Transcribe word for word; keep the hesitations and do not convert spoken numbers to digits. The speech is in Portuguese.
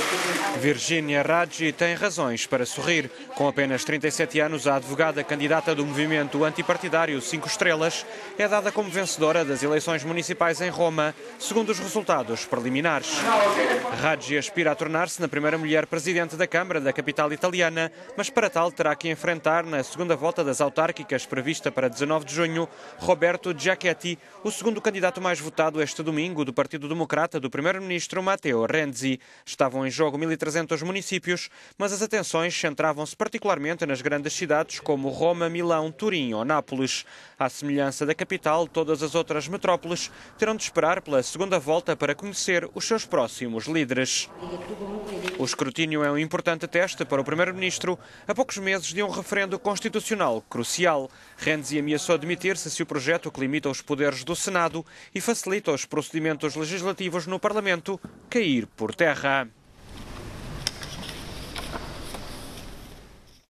Virginia Raggi tem razões para sorrir. Com apenas trinta e sete anos, a advogada candidata do movimento antipartidário Cinco Estrelas é dada como vencedora das eleições municipais em Roma, segundo os resultados preliminares. Raggi aspira a tornar-se na primeira mulher presidente da Câmara da capital italiana, mas para tal terá que enfrentar, na segunda volta das autárquicas prevista para dezanove de junho, Roberto Giachetti, o segundo candidato mais votado este domingo do Partido Democrata do primeiro-ministro Matteo Renzi. Estavam em jogo mil e trezentos municípios, mas as atenções centravam-se particularmente nas grandes cidades como Roma, Milão, Turim ou Nápoles. À semelhança da capital, todas as outras metrópoles terão de esperar pela segunda volta para conhecer os seus próximos líderes. O escrutínio é um importante teste para o primeiro-ministro a poucos meses de um referendo constitucional crucial. Renzi ameaçou demitir-se se o projeto que limita os poderes do Senado e facilita os procedimentos legislativos no Parlamento cair por terra.